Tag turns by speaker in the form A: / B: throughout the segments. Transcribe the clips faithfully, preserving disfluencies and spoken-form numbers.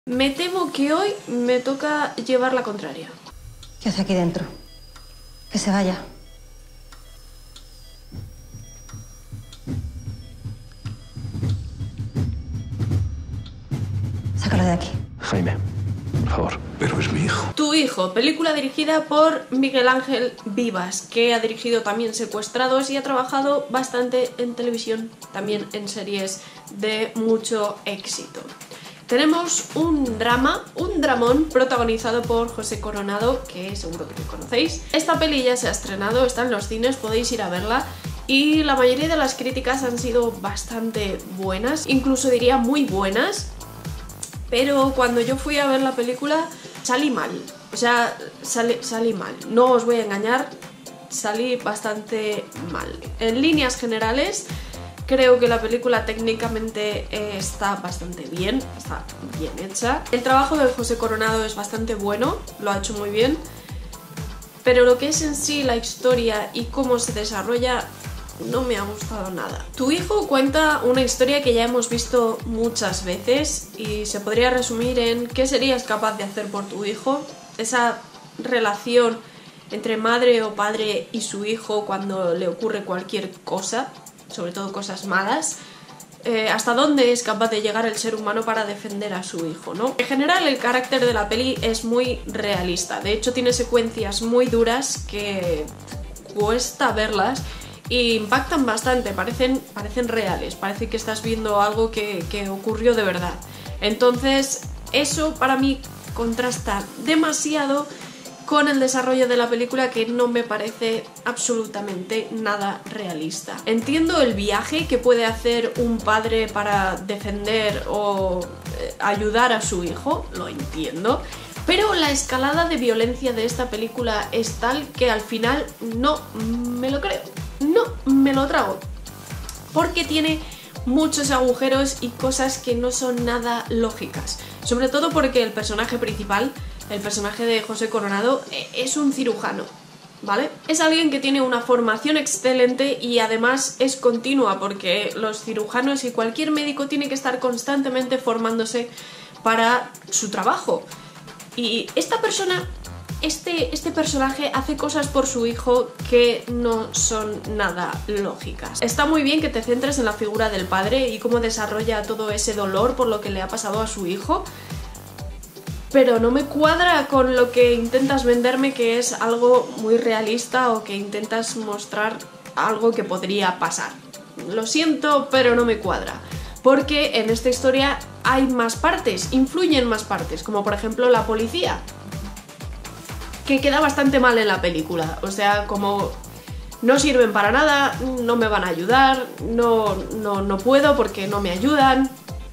A: Me temo que hoy me toca llevar la contraria.
B: ¿Qué hace aquí dentro? Que se vaya. Sácalo de aquí.
C: Jaime, por favor.
D: Pero es mi hijo.
A: Tu hijo, película dirigida por Miguel Ángel Vivas, que ha dirigido también Secuestrados y ha trabajado bastante en televisión, también en series de mucho éxito. Tenemos un drama, un dramón protagonizado por José Coronado, que seguro que conocéis. Esta peli ya se ha estrenado, está en los cines, podéis ir a verla. Y la mayoría de las críticas han sido bastante buenas, incluso diría muy buenas. Pero cuando yo fui a ver la película salí mal, o sea, salí, salí mal, no os voy a engañar, salí bastante mal. En líneas generales, creo que la película técnicamente eh, está bastante bien, está bien hecha. El trabajo de José Coronado es bastante bueno, lo ha hecho muy bien, pero lo que es en sí la historia y cómo se desarrolla no me ha gustado nada. Tu hijo cuenta una historia que ya hemos visto muchas veces y se podría resumir en qué serías capaz de hacer por tu hijo, esa relación entre madre o padre y su hijo cuando le ocurre cualquier cosa, sobre todo cosas malas, eh, hasta dónde es capaz de llegar el ser humano para defender a su hijo, ¿no? En general el carácter de la peli es muy realista, de hecho tiene secuencias muy duras que cuesta verlas y impactan bastante, parecen, parecen reales, parece que estás viendo algo que, que ocurrió de verdad. Entonces eso para mí contrasta demasiado con el desarrollo de la película, que no me parece absolutamente nada realista. Entiendo el viaje que puede hacer un padre para defender o eh, ayudar a su hijo, lo entiendo, pero la escalada de violencia de esta película es tal que al final no me lo creo, no me lo trago, porque tiene muchos agujeros y cosas que no son nada lógicas, sobre todo porque el personaje principal, el personaje de José Coronado, es un cirujano, ¿vale? Es alguien que tiene una formación excelente y además es continua, porque los cirujanos y cualquier médico tiene que estar constantemente formándose para su trabajo. Y esta persona, este, este personaje hace cosas por su hijo que no son nada lógicas. Está muy bien que te centres en la figura del padre y cómo desarrolla todo ese dolor por lo que le ha pasado a su hijo, pero no me cuadra con lo que intentas venderme, que es algo muy realista, o que intentas mostrar algo que podría pasar. Lo siento, pero no me cuadra, porque en esta historia hay más partes, influyen más partes, como por ejemplo la policía, que queda bastante mal en la película, o sea, como no sirven para nada, no me van a ayudar, no, no, no puedo porque no me ayudan.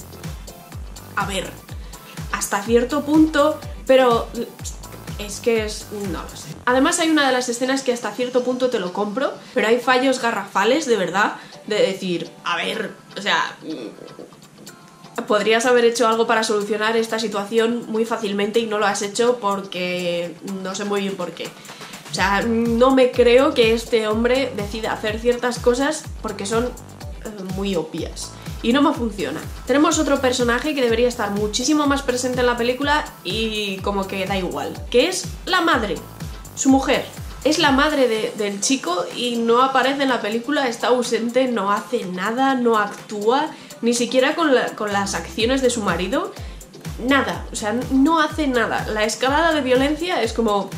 A: A ver, hasta cierto punto, pero es que es... no lo sé. Además hay una de las escenas que hasta cierto punto te lo compro, pero hay fallos garrafales, de verdad, de decir, a ver, o sea, podrías haber hecho algo para solucionar esta situación muy fácilmente y no lo has hecho porque no sé muy bien por qué. O sea, no me creo que este hombre decida hacer ciertas cosas porque son eh, muy obvias. Y no me funciona. Tenemos otro personaje que debería estar muchísimo más presente en la película y como que da igual, que es la madre, su mujer. Es la madre de, del chico y no aparece en la película, está ausente, no hace nada, no actúa, ni siquiera con, la, con las acciones de su marido, nada, o sea, no hace nada. La escalada de violencia es como...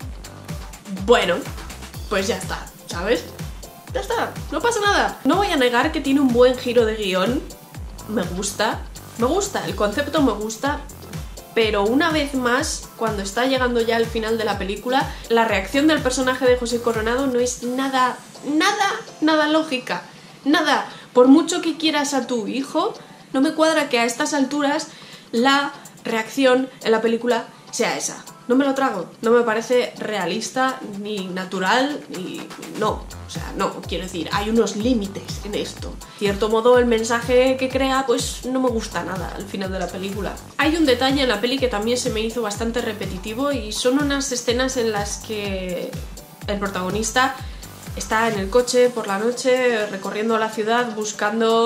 A: bueno, pues ya está, ¿sabes? Ya está, no pasa nada. No voy a negar que tiene un buen giro de guión, me gusta, me gusta, el concepto me gusta, pero una vez más, cuando está llegando ya al final de la película, la reacción del personaje de José Coronado no es nada, nada, nada lógica, nada. Por mucho que quieras a tu hijo, no me cuadra que a estas alturas la reacción en la película sea esa. No me lo trago, no me parece realista, ni natural, ni... no, o sea, no, quiero decir, hay unos límites en esto. De cierto modo, el mensaje que crea, pues no me gusta nada al final de la película. Hay un detalle en la peli que también se me hizo bastante repetitivo y son unas escenas en las que el protagonista está en el coche por la noche recorriendo la ciudad buscando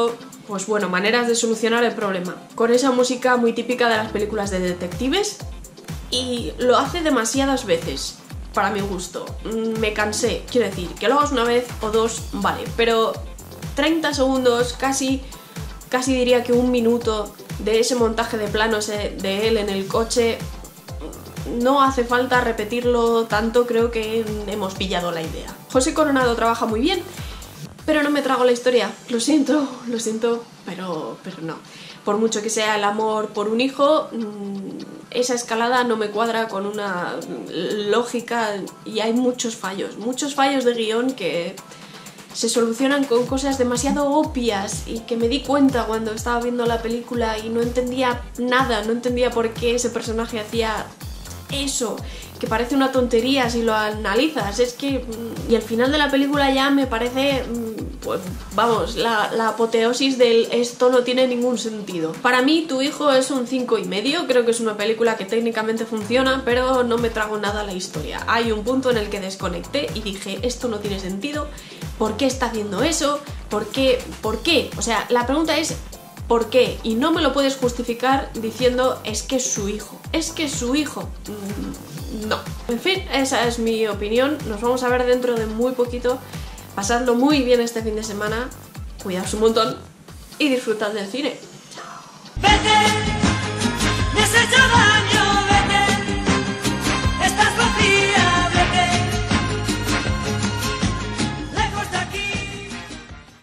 A: pues bueno, maneras de solucionar el problema. Con esa música muy típica de las películas de detectives, y lo hace demasiadas veces, para mi gusto. Me cansé, quiero decir, que lo hagas una vez o dos, vale, pero treinta segundos, casi, casi diría que un minuto de ese montaje de planos de él en el coche, no hace falta repetirlo tanto, creo que hemos pillado la idea. José Coronado trabaja muy bien, pero no me trago la historia, lo siento, lo siento, pero, pero no. Por mucho que sea el amor por un hijo, esa escalada no me cuadra con una lógica y hay muchos fallos, muchos fallos de guión que se solucionan con cosas demasiado obvias y que me di cuenta cuando estaba viendo la película y no entendía nada, no entendía por qué ese personaje hacía eso, que parece una tontería si lo analizas, es que... Y el final de la película ya me parece, pues vamos, la, la apoteosis del esto no tiene ningún sentido. Para mí Tu hijo es un cinco y medio, creo que es una película que técnicamente funciona, pero no me trago nada la historia. Hay un punto en el que desconecté y dije, esto no tiene sentido, ¿por qué está haciendo eso? ¿Por qué? ¿Por qué? O sea, la pregunta es... ¿por qué? Y no me lo puedes justificar diciendo es que es su hijo. Es que es su hijo. No. En fin, esa es mi opinión. Nos vamos a ver dentro de muy poquito. Pasadlo muy bien este fin de semana. Cuidaos un montón y disfrutad del cine. ¡Chao!